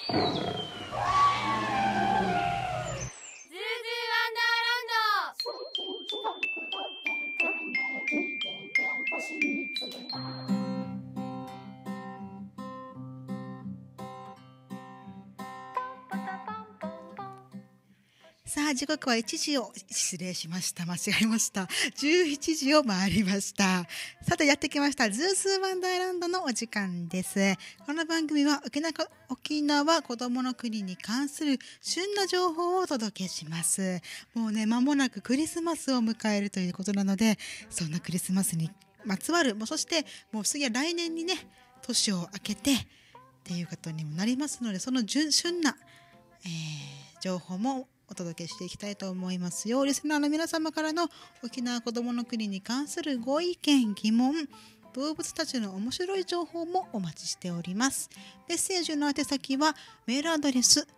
さあ時刻は1時を失礼しました。間違えました。11時を回りました。さてやってきましたズーズーワンダーランドのお時間です。この番組は沖縄こどもの国に関する旬な情報をお届けします。もうね間もなくクリスマスを迎えるということなので、そんなクリスマスにまつわるそしてもう次は来年にね年を明けてっていうことにもなりますので、その旬な、情報もお届けしていきたいと思いますよ。リスナーの皆様からの沖縄こどもの国に関するご意見疑問、動物たちの面白い情報もお待ちしております。メッセージの宛先はメールアドレス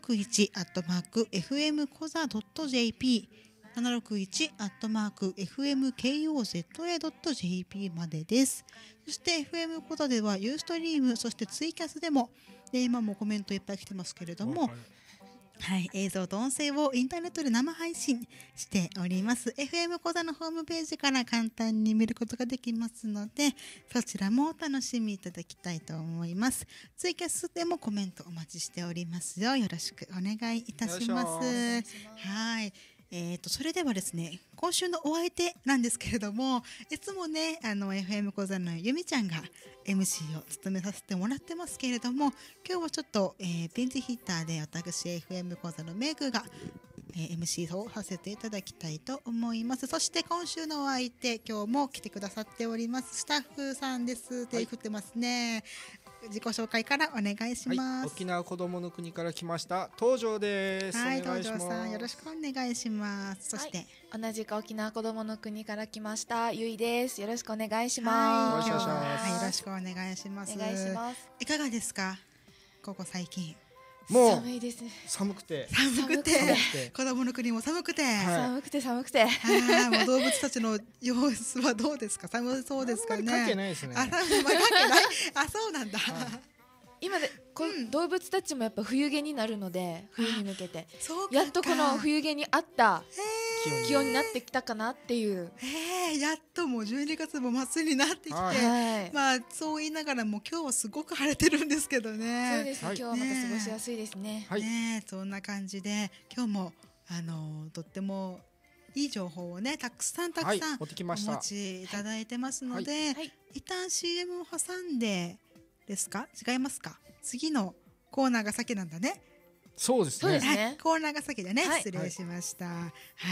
761@fmkoza.jp761@fmkoza.jp までです。そして FM コザではユーストリーム、そしてツイキャスでも、今もコメントいっぱい来てますけれども、はい、映像と音声をインターネットで生配信しております。 FM コザのホームページから簡単に見ることができますので、そちらもお楽しみいただきたいと思います。ツイキャスでもコメントお待ちしておりますよ。よろしくお願いいたします。はい、それではですね、今週のお相手なんですけれども、いつもねFM 講座のゆみちゃんが MC を務めさせてもらってますけれども、今日はちょっと、ピンチヒッターで私 FM 講座のメイクが、MC をさせていただきたいと思います。そして今週のお相手、今日も来てくださっておりますスタッフさんです。手振ってますね。自己紹介からお願いします。 沖縄こどもの国から来ました東條です。 はい、東條さんよろしくお願いします。そして、 同じく沖縄こどもの国から来ましたゆいです。よろしくお願いします。 よろしくお願いします。 お願いします。 いかがですか、ここ最近。 もう寒いですね。 寒くて子供の国も寒くて、 寒くてもう動物たちの様子はどうですか。寒そうですかね。 関係ないですね。 関係ない。そうなんだ。 今で動物たちもやっぱ冬毛になるので、冬に向けてやっとこの冬毛に合った気温になってきたかなっていう。 やっともう12月も末になってきて、まあそう言いながらも今日はすごく晴れてるんですけどね。 そうですね、今日はまた過ごしやすいですね。 そんな感じで今日もとってもいい情報をねたくさんお持ちいただいてますので、一旦 CM を挟んでですか、違いますか。次のコーナーが先なんだね。 そうですね。 コーナーが先でね、失礼しました。はい、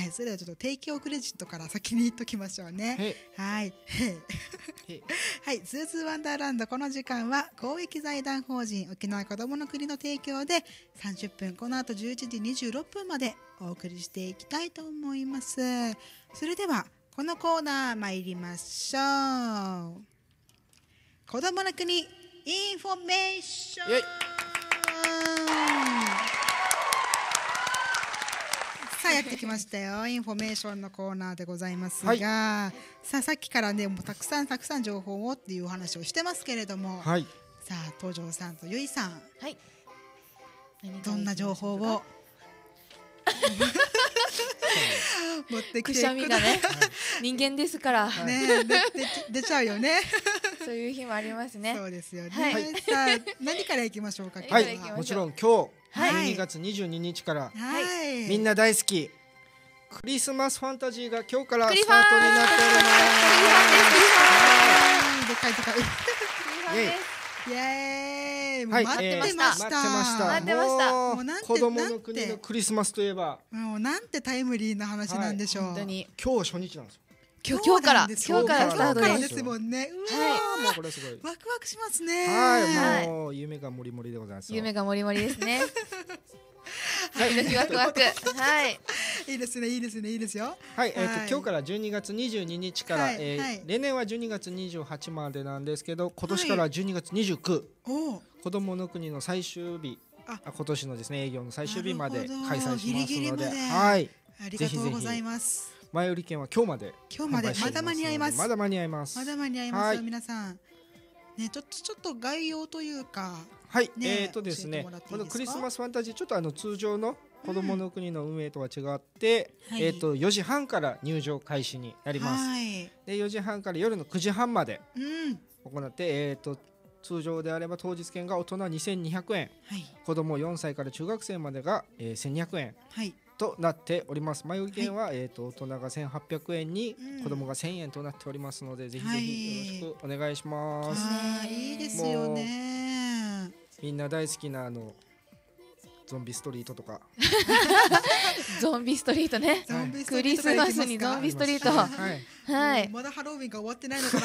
それではちょっと提供クレジットから先に言っときましょうね。はい、はい、ズーズーワンダーランド、この時間は公益財団法人沖縄こどもの国の提供で30分、この後11時26分までお送りしていきたいと思います。それではこのコーナー参りましょう。こどもの国インフォメーション。さあやってきましたよ。インフォメーションのコーナーでございますが、さっきからねもうたくさん情報をっていうお話をしてますけれども、さあ東條さんとゆいさん、どんな情報を持ってきてください。くしゃみがね人間ですから出ちゃうよね。 そういう日もありますね。 そうですよね。さあ何からいきましょうか。 もちろん今日12月22日からみんな大好きクリスマスファンタジーが今日からスタートになっております。 イエーイ。 待ってました。 もう子供の国のクリスマスといえばもうなんてタイムリーな話なんでしょう。 本当に今日初日なんですよ。 今日からスタートですもんね。 もうこれすごいワクワクしますね。 もう夢がもりもりでございます。 夢がもりもりですね。ワクワク。 いいですね、いいですね、いいですよ。 今日から12月22日から、例年は12月28までなんですけど、今年から12月29、子どもの国の最終日、今年のですね営業の最終日まで開催しますので、 ありがとうございます。 前売り券は今日までまだ間に合います。 まだ間に合います。 皆さんね、ちょっと概要というかはい、ですね、このクリスマスファンタジーちょっと通常の子どもの国の運営とは違って、4時半から入場開始になります。で4時半から夜の9時半まで行って、通常であれば当日券が大人2200円、子ども4歳から中学生までが、1200円、となっております。前売り券は、大人が1800円に、子供が1000円となっておりますので、ぜひぜひよろしくお願いします。 いいですよね。 みんな大好きなゾンビストリートとかゾンビストリートね、クリスマスにゾンビストリート、 まだハロウィンが終わってないのか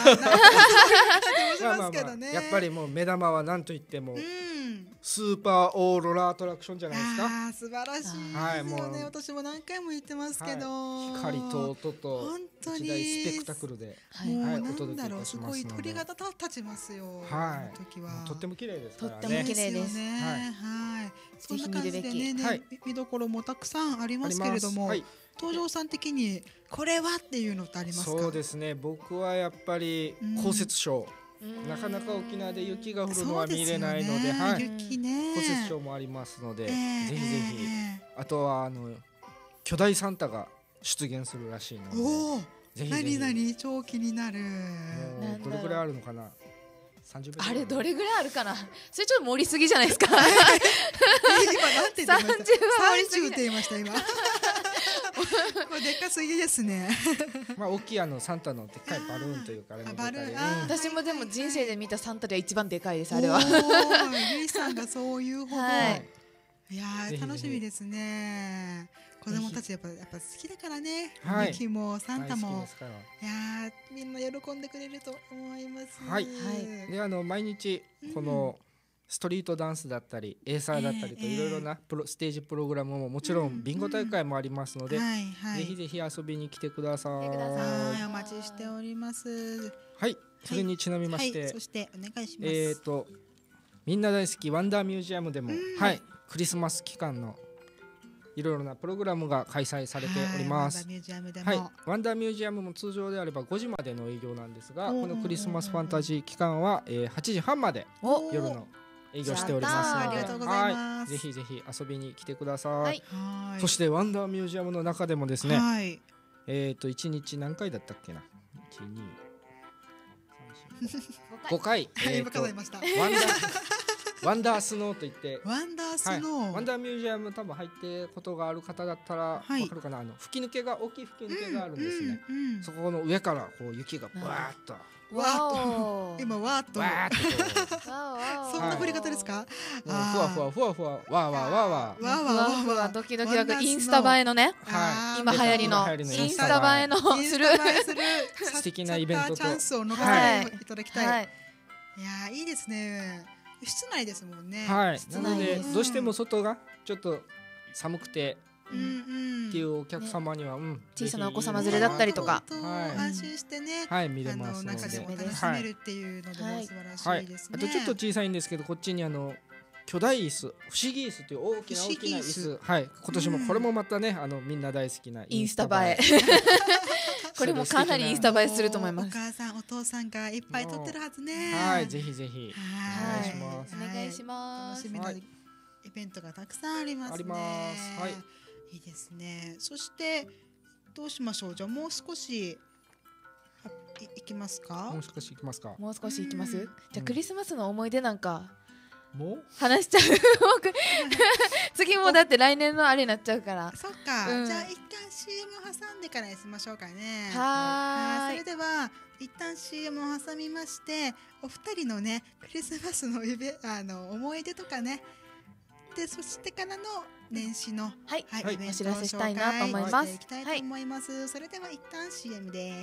なやっぱりもう目玉は何と言ってもスーパーオーロラアトラクションじゃないですか。 素晴らしいですよね。私も何回も言ってますけど、 光と音と一大スペクタクルでお届けいたしますので、すごい鳥肌立ちますよ。時はとっても綺麗ですからね。 とっても綺麗です。 そんな感じでね、見どころもたくさんありますけれども、東條さん的にこれはっていうのってありますか？ そうですね、僕はやっぱり降雪ショー、なかなか沖縄で雪が降るのは見れないので、降雪ショーもありますので、ぜひぜひ。あとは巨大サンタが出現するらしいので、ぜひぜひ。 何超気になる。 どれくらいあるのかな。 あれどれぐらいあるかな。それちょっと盛りすぎじゃないですか。 今なんて言ってました？30って言いました今。これでっかすぎですね。 大きいサンタのでっかいバルーンというか、 私もでも人生で見たサンタで一番でかいです、あれは。 ゆいさんがそういうほど。いや楽しみですね。子供たちやっぱ好きだからね。雪もサンタも。いやみんな喜んでくれると思います。 で毎日このストリートダンスだったりエーサーだったりといろいろなステージプログラムももちろんビンゴ大会もありますので、ぜひぜひ遊びに来てください。 お待ちしております。 はい、それにちなみまして、 そしてお願いします。 みんな大好きワンダーミュージアムでも、クリスマス期間のいろいろなプログラムが開催されております。ワンダーミュージアムも通常であれば5時までの営業なんですが、このクリスマスファンタジー期間は8時半まで夜の営業しておりますので、ぜひぜひ遊びに来てください。そしてワンダーミュージアムの中でもですね、1日何回だったっけな、5回ワンダースノーといってワンダースノー、 ワンダーミュージアム多分入ってことがある方だったら分かるかな。吹き抜けが大きい吹き抜けがあるんですね。そこの上からこう雪がバーッと今わーっとそんな振り方ですか？ ふわふわふわふわわーわーわーわーわーわードキドキインスタ映えのね、今流行りのインスタ映えのする素敵なイベントとチャンスを逃さないいただきたい。いやいいですね。室内ですもんね。 なのでどうしても外がちょっと寒くてっていうお客様には小さなお子様連れだったりとか安心してね見れますので、 中でも楽しめるっていうのでも素晴らしいですね。 あとちょっと小さいんですけど、こっちに巨大椅子、不思議椅子という大きな椅子、今年もこれもまたねみんな大好きなインスタ映えこれもかなりインスタ映えすると思います。 お母さんお父さんがいっぱい撮ってるはずね。 ぜひぜひお願いします。 お願いします。 楽しみなイベントがたくさんありますね。いいですね。そしてどうしましょう。じゃあもう少しいきますか。 もう少しいきますか。 もう少しいきます。じゃあクリスマスの思い出なんかもう話しちゃう次もだって来年のあれになっちゃうから。 そっか、じゃあ一旦 CM を挟んでからやりましょうかね。それでは一旦 CM を挟みまして、お二人のねクリスマスの思い出とかね、でそしてからの年始のイベントを紹介していきたいと思います。それでは一旦 CM です。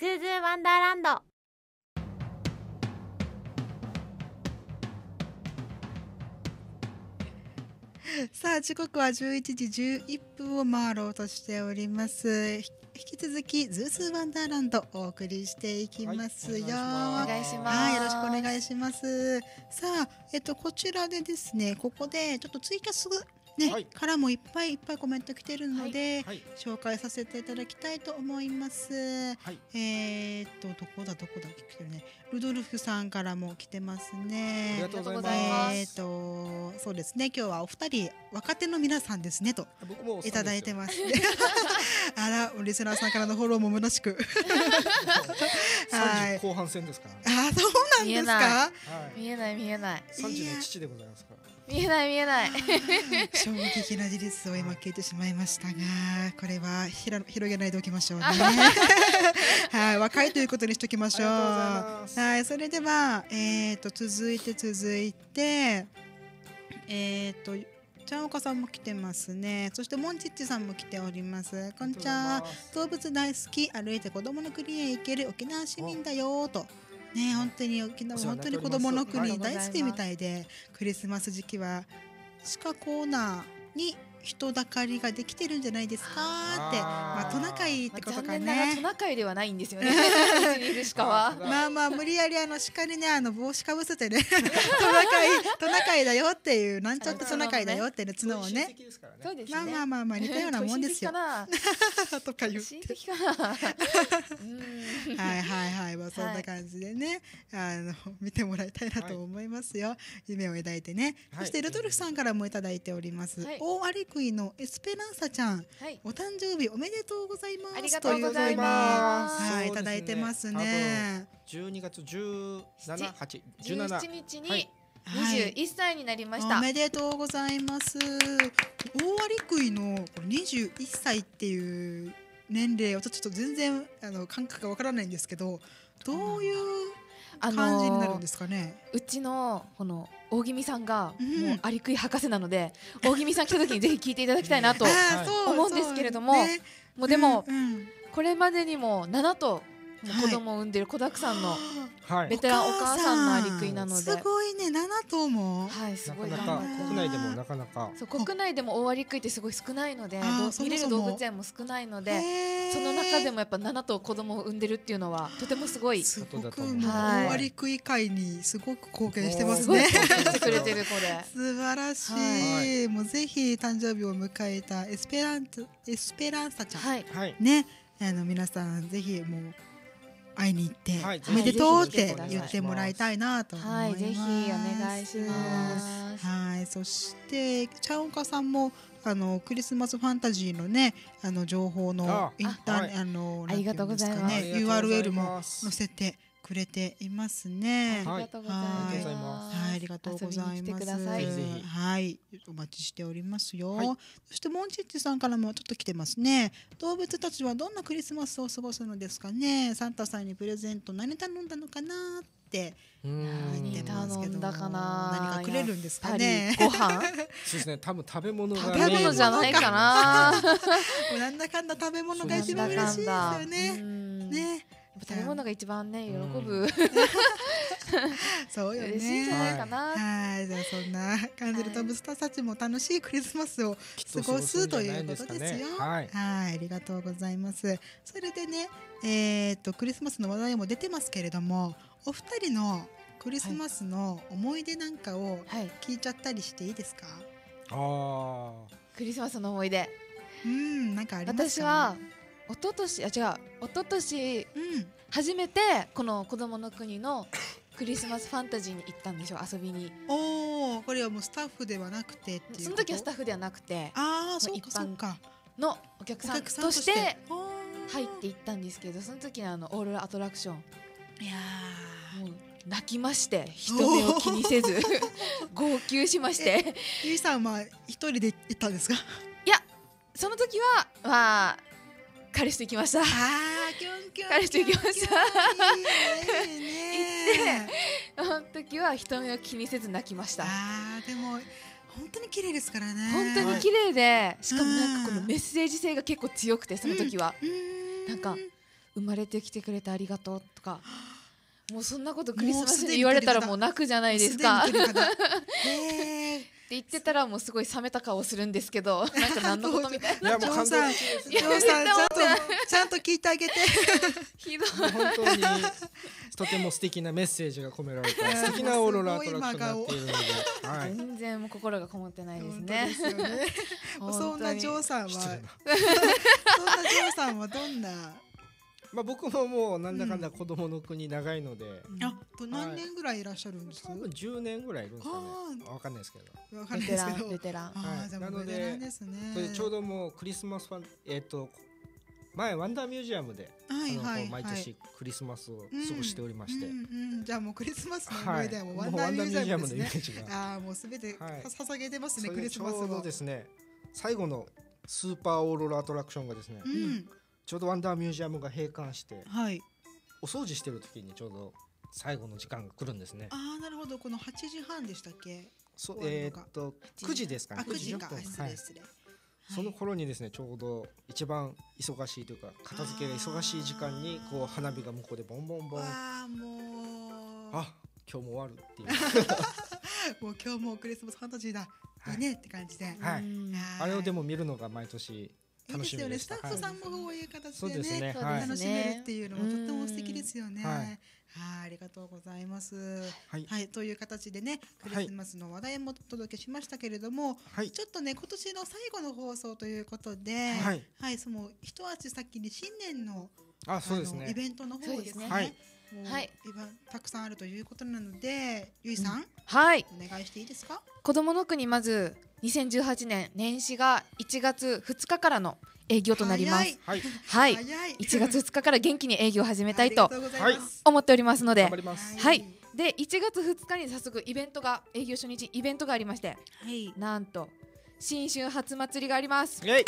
ズーズーワンダーランド。 さあ時刻は11時11分を回ろうとしております。引き続きズーズーワンダーランドお送りしていきますよ。 お願いします。 はい、よろしくお願いします。さあ、こちらでですね、ここでちょっとツイキャスね、はい、からもいっぱいコメント来てるので、はい、紹介させていただきたいと思います。はい、どこだ来てるね。ルドルフさんからも来てますね。 ありがとうございます。 そうですね。今日はお二人若手の皆さんですねといただいてます。あら、リスナーさんからのフォローも虚しく。 30後半戦ですから。 あ、そうなんですか。 見えない。 30の父でございますから。 見えない衝撃な事実を今聞いてしまいましたが、これは広げないでおきましょうね。はい、若いということにしておきましょう。はい、それでは続いてちゃんおかさんも来てますね。そしてモンチッチさんも来ております。こんにちは。動物大好き、歩いて子供の国へ行ける沖縄市民だよと。ね、本当に沖縄本当に子供の国大好きみたいで、クリスマス時期は鹿コーナーに人だかりができてるんじゃないですかって、トナカイってことかね。 残念ながらトナカイではないんですよね。鹿はまあ無理やり鹿にね帽子かぶせてねトナカイだよっていう、なんちゃってトナカイだよっていう角をね。 そうですね。 まあ似たようなもんですよ。とか言って。はい、そんな感じでね、見てもらいたいなと思いますよ。夢を抱いてね。そしてルドルフさんからもいただいております。大アリクイのエスペランサちゃん、お誕生日おめでとうございます。 ありがとうございます。 はい、いただいてますね。 12月17 日に21歳になりました。 おめでとうございます。大アリクイの21歳っていう年齢、私ちょっと全然感覚がわからないんですけど、どういう感じになるんですかね。 うちのこの大宜味さんがもうアリクイ博士なので、大宜味さん来た時にぜひ聞いていただきたいなと思うんですけれども、もうでもこれまでにも7頭子供を産んでる子だくさんのベテランお母さんのアリクイなので、 すごいね、7頭も。 はい、すごい。 なかなか国内でもなかなか。 そう、国内でも大アリクイってすごい少ないので、見れる動物園も少ないので、その中でもやっぱ7頭子供を産んでるっていうのはとてもすごい。 すごく大アリクイ界にすごく貢献してますね。 貢献してくれてる子で。 素晴らしい。もうぜひ誕生日を迎えたエスペランサちゃんね、皆さんぜひもう会いに行っておめでとうって言ってもらいたいなと思います。はい、 ぜひお願いします。 はい、そしてちゃんおかさんもクリスマスファンタジーのね情報のインターネット、 ありがとうございます。 URL も載せてくれていますね。 ありがとうございます。 はい、ありがとうございます。はい、お待ちしておりますよ。そしてモンチッチさんからもちょっと来てますね。動物たちはどんなクリスマスを過ごすのですかね。サンタさんにプレゼント何頼んだのかなって言ってますけど、何かくれるんですかね。 ご飯。 そうですね、多分食べ物が食べ物じゃないかな。 なんだかんだ食べ物が一番嬉しいですよね。ね。 食べ物が一番ね喜ぶ。 そうよね。 嬉しいんじゃないかな。 はい、じゃあそんな感じで動物たちも楽しいクリスマスを過ごすということですよ。はい、ありがとうございます。それでね、クリスマスの話題も出てますけれども、お二人のクリスマスの思い出なんかを聞いちゃったりしていいですか？ クリスマスの思い出。 なんかありますか？ 私は一昨年初めてこの子供の国のクリスマスファンタジーに行ったんですよ、遊びに。 これはもうスタッフではなくてっていうこと？ その時はスタッフではなくて、 一般のお客さんとして入って行ったんですけど、その時のオーロラアトラクション、いやもう泣きまして、人目を気にせず号泣しまして。 ゆいさんは一人で行ったんですか？ いや、その時は彼氏と行きました。彼氏と行きました。行ってその時は人目を気にせず泣きました。 でも本当に綺麗ですからね。 本当に綺麗で、しかもなんかこのメッセージ性が結構強くて、その時はなんか生まれてきてくれてありがとうとか、もうそんなことクリスマスに言われたらもう泣くじゃないですか。って言ってたらもうすごい冷めた顔するんですけど、なんか何のことみたいな。 ジョーさんちゃんと聞いてあげて。 ひどい。 本当にとても素敵なメッセージが込められた素敵なオーロラアトラクションになっているので、 全然もう心がこもってないですね。 そんなジョーさんはどんな？ まあ僕ももうなんだかんだ子供の国長いので、 何年ぐらいいらっしゃるんですか？ 多分10年ぐらいいるんですかね。わかんないですけど。 わかんないですけど。 ベテラン。 なのでちょうどもうクリスマスファン前ワンダーミュージアムで毎年クリスマスを過ごしておりまして、 じゃあもうクリスマスの思い出はもうワンダーミュージアムですね。ああもうすべて捧げてますね、クリスマスを。 ちょうどですね、最後のスーパーオーロラアトラクションがですね、ちょうどワンダーミュージアムが閉館して、お掃除してる時にちょうど最後の時間が来るんですね。 ああなるほど。この8時半でしたっけ ？9時ですかね。 9時か。失礼。 その頃にですね、ちょうど一番忙しいというか片付けが忙しい時間にこう花火が向こうでボンボンボン、今日も終わるっていうもう今日もクリスマスファンタジーだ、いいねって感じで、 あれをでも見るのが毎年楽しみでした。 スタッフさんもこういう形でね楽しめるっていうのもとっても素敵ですよね。ありがとうございます。という形でね、クリスマスの話題もお届けしましたけれども、ちょっとね今年の最後の放送ということで、その一足先に新年のイベントの方ですね。たくさんあるということなので、ゆいさん、お願いしていいですか？ 子どもの国、まず2018年年始が1月2日からの営業となります。1月2日から元気に営業を始めたいと思っておりますので、で1月2日に早速イベントが、営業初日イベントがありまして、なんと新春初祭りがあります。で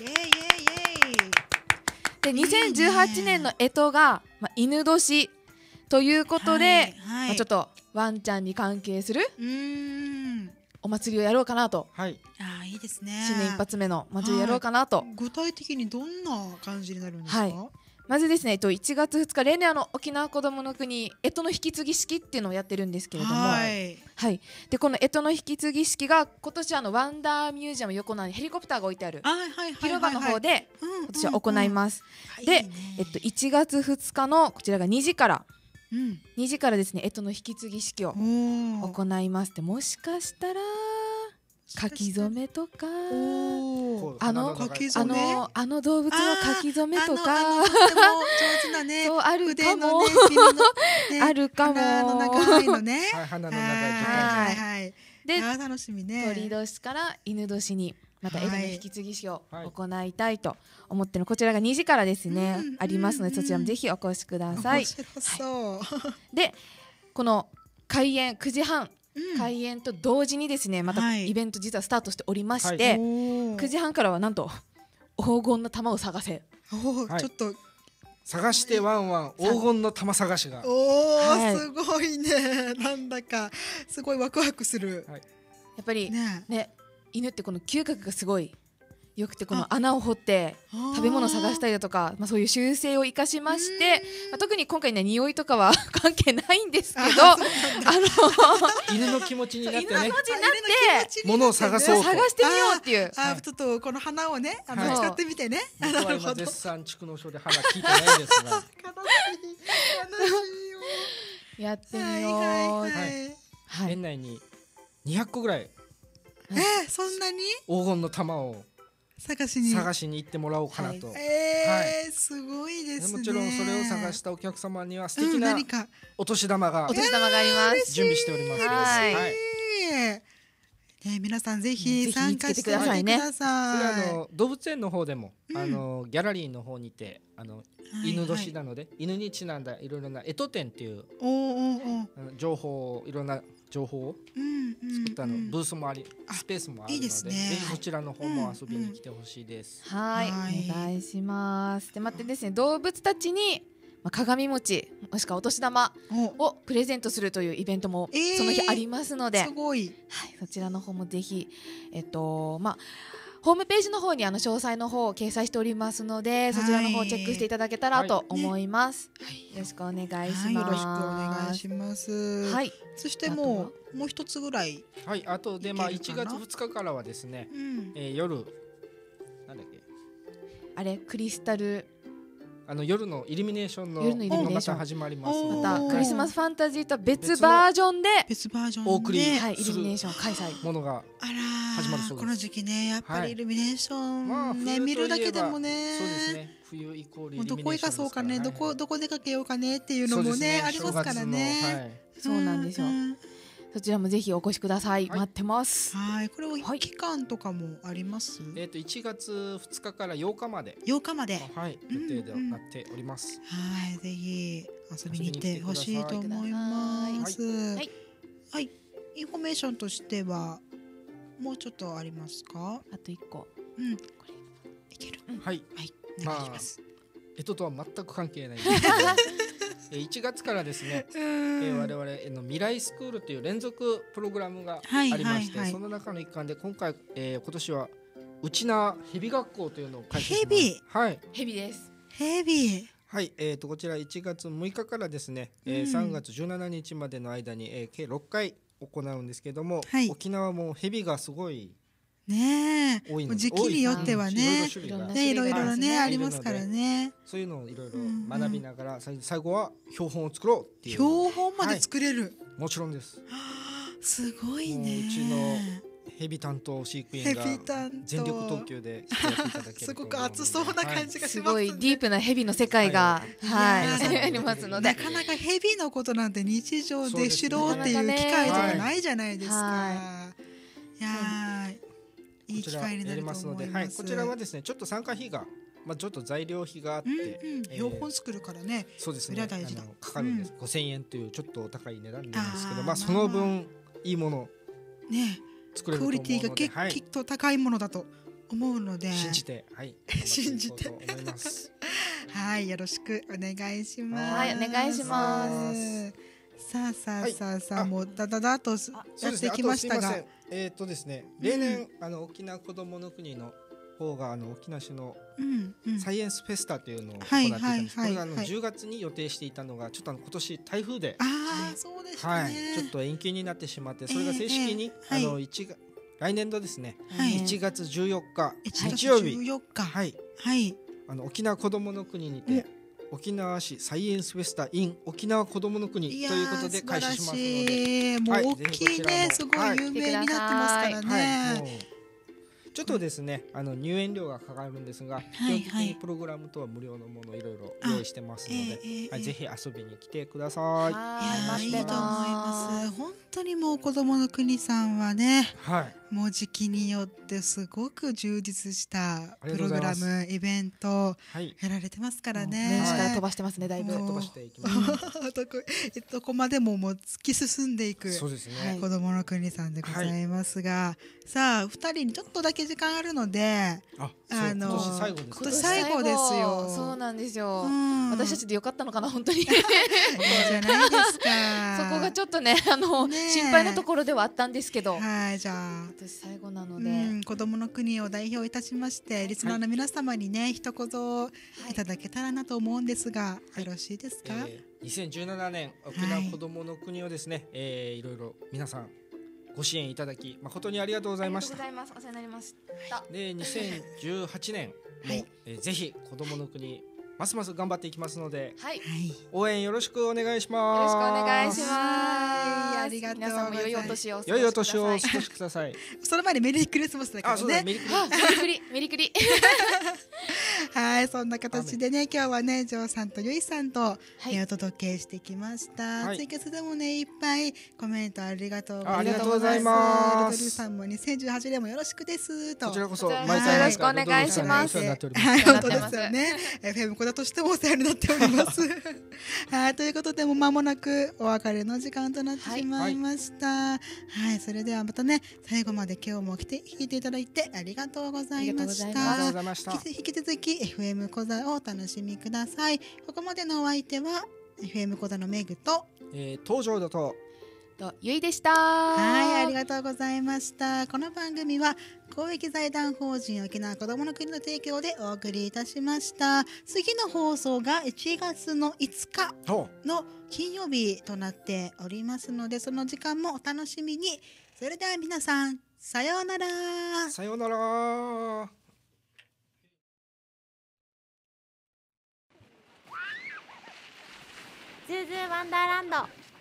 2018年の干支が犬年ということで、ちょっとワンちゃんに関係するお祭りをやろうかなと。 いいですね。 新年一発目の祭りをやろうかなと。 具体的にどんな感じになるんですか？ まずですね、1月2日例年沖縄こどもの国干支の引き継ぎ式っていうのをやってるんですけれども、でこの干支の引き継ぎ式が今年ワンダーミュージアム横にヘリコプターが置いてある広場の方で今年は行います。で1月2日のこちらが2時からですね、干支の引き継ぎ式を行います。でもしかしたら書き初めとかあの動物の書き初めとか上手なね、 あるかもあるかも鼻の長いで楽しみね。 鳥年から犬年にまた干支の引き継ぎ式を行いたいと思ってる、こちらが2時からですねありますので、そちらもぜひお越しください。でこの開演9時半開演と同時にですね、またイベント実はスタートしておりまして、9時半からはなんと黄金の玉を探せ、 ちょっと探してワンワン黄金の玉探しが、 すごいね。なんだかすごいワクワクする。 やっぱりね、犬ってこの嗅覚がすごいよくて、この穴を掘って食べ物を探したりだとか、そういう習性を生かしまして、特に今回ね匂いとかは関係ないんですけど、 犬の気持ちになってね、物を探そうと探してみようっていう、 ちょっとこの花をね使ってみてね。 僕は今絶賛蓄能症で花聞いてないんですがやってみよう。 園内に200個ぐらいそんなに黄金の玉を探しに行ってもらおうかなと。 すごいですね。 もちろんそれを探したお客様には素敵なお年玉があります。 準備しております。 皆さんぜひ参加してみてくださいね。 動物園の方でもギャラリーの方にて犬年なので犬にちなんだいろいろな干支展っていう情報をいろんな情報を作ったブースもありスペースもあるので、ぜひそちらの方も遊びに来てほしいです。 お願いします。でまたですね、動物たちに鏡餅もしくはお年玉をプレゼントするというイベントもその日ありますので、そちらの方もぜひホームページの方に詳細の方を掲載しておりますので、そちらの方をチェックしていただけたらと思います。よろしくお願いします。 よろしくお願いします。はい。そしてもう一つぐらい。 はい。あとで1月2日からはですね、夜なんだっけ、 あれクリスタル夜のイルミネーションのまた始まります。 またクリスマスファンタジーと別バージョンでお送りイルミネーション開催ものが始まるそうです。 この時期ね、やっぱりイルミネーションね、見るだけでもね、 そうですね、冬イコールイルミネーションですからね。 どこ行かそうかね、どこ出かけようかねっていうのもねありますからね。 そうなんですよ。そちらもぜひお越しください。待ってます。 はい。これは期間とかもあります？ 1月2日から8日まで。 8日まで。 はい。予定でなっております。 はい。ぜひ遊びに行ってほしいと思います。はい。はい。インフォメーションとしてはもうちょっとありますか？ あと1個。これいける。 はい。 はい。お願いします。 とは全く関係ない。1月からですね、我々の未来スクールという連続プログラムがありまして、その中の一環で今年はうちなヘビ学校というのを開催します。はい。 ヘビです。 ヘビ。 はい。こちら1月6日からですね、3月17日までの間に計6回行うんですけども、沖縄もヘビがすごいねえ、時期によってはね、いろいろねありますからね。 そういうのをいろいろ学びながら、最後は標本を作ろうっていう。 標本まで作れる？ もちろんです。 すごいね。 うちのヘビ担当飼育員が全力投球でやっていただけると。 すごく熱そうな感じがします。 すごいディープなヘビの世界がありますので、 なかなかヘビのことなんて日常で知ろうっていう機会とかないじゃないですか。いや。いい機会になると思います。 こちらはですね、ちょっと参加費が、ちょっと材料費があって、 標本作るからね、 そうですね、かかるんです。5000円というちょっとお高い値段なんですけど、その分いいもの作れると思うので、クオリティがきっと高いものだと思うので、信じて、信じて、はい、よろしくお願いします。 はい、お願いします。 さあもうだだとやってきましたが、 ですね、例年沖縄こどもの国の方が沖縄市のサイエンスフェスタというのを行っていたんです。これが10月に予定していたのがちょっと今年台風でそうでしたね、 ちょっと延期になってしまって、それが正式に来年度ですね、1月14日日曜日、沖縄こどもの国にて沖縄市サイエンスフェスタ in 沖縄こどもの国ということで開始しますので、 もう大きいね、すごい有名になってますからね。 ちょっとですね、入園料がかかるんですが、基本的にプログラムとは無料のものをいろいろ用意してますので、ぜひ遊びに来てください。 いいと思います。本当にもうこどもの国さんはね、もう時期によってすごく充実したプログラム、イベントやられてますからね。 年始から飛ばしてますね、だいぶ。 飛ばしていきます。 どこまでももう突き進んでいくこどもの国さんでございますが、さあ2人にちょっとだけ時間あるので、 今年最後ですよ。 そうなんですよ。私たちでよかったのかな、本当に。じゃないですか。 そこがちょっとね、心配なところではあったんですけど。 じゃあ私最後なので、 こどもの国を代表いたしまして、リスナーの皆様にね、一言いただけたらなと思うんですが、よろしいですか ？2017年沖縄こどもの国をですね、いろいろ皆さんご支援いただき誠にありがとうございました。 ありがとうございます。お世話になりました。 で、2018年も、ぜひこどもの国ますます頑張っていきますので、応援よろしくお願いします。 よろしくお願いします。 ありがとうございます。皆さんも良いお年を良いお年をお過ごしください。 その前にメリークリスマスだけどね。 メリクリ。 はい、そんな形でね、今日はね、ジョーさんとユイさんとお届けしてきました。ツイキャスでもね、いっぱいコメントありがとうございます。ロドルさんも2018年もよろしくですと。 こちらこそ毎回よろしくお願いします。 はい、本当ですよね。FM コダとしてもお世話になっております。はい、ということでも間もなくお別れの時間となってしまいました。はい、それではまたね、最後まで今日も聞いていただいてありがとうございました。引き続きFM コザをお楽しみください。ここまでのお相手は FM コザのメグと東條だとゆいでした。 はい、ありがとうございました。この番組は公益財団法人沖縄こどもの国の提供でお送りいたしました。次の放送が1月の5日の金曜日となっておりますので、その時間もお楽しみに。それでは皆さん、さようなら。 さようなら。 ズーズーワンダーランド。